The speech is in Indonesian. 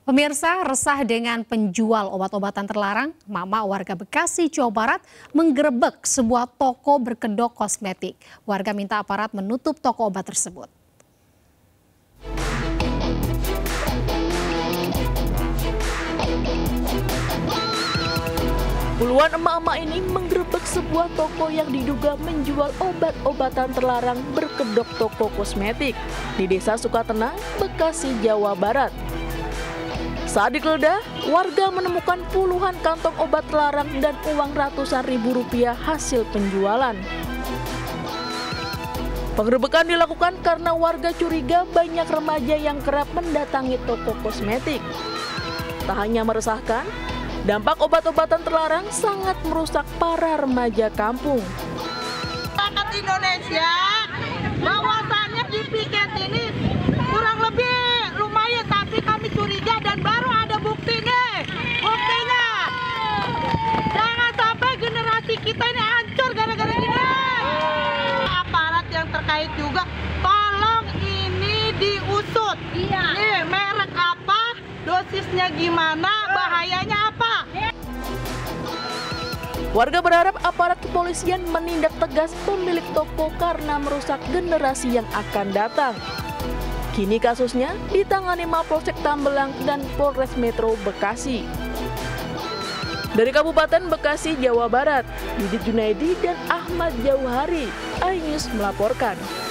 Pemirsa, resah dengan penjual obat-obatan terlarang, Mama warga Bekasi, Jawa Barat menggerebek sebuah toko berkedok kosmetik. Warga minta aparat menutup toko obat tersebut. Puluhan emak-emak ini menggerebek sebuah toko yang diduga menjual obat-obatan terlarang berkedok toko kosmetik di Desa Sukatenang, Bekasi, Jawa Barat. Saat digeledah, warga menemukan puluhan kantong obat terlarang dan uang ratusan ribu rupiah hasil penjualan. Penggerebekan dilakukan karena warga curiga banyak remaja yang kerap mendatangi toko kosmetik. Tak hanya meresahkan, dampak obat-obatan terlarang sangat merusak para remaja kampung. Masyarakat Indonesia bahwasannya di piket ini kurang lebih lumayan, tapi kami curiga dan baru ada bukti nih. Buktinya, jangan sampai generasi kita ini hancur gara-gara gini. Aparat yang terkait juga, tolong ini diusut. Iya. Nih, merek apa, dosisnya gimana, bahayanya apa. Warga berharap aparat kepolisian menindak tegas pemilik toko karena merusak generasi yang akan datang. Kini kasusnya ditangani Mapolsek Tambelang dan Polres Metro Bekasi. Dari Kabupaten Bekasi, Jawa Barat, Didit Junaidi dan Ahmad Jauhari, iNews melaporkan.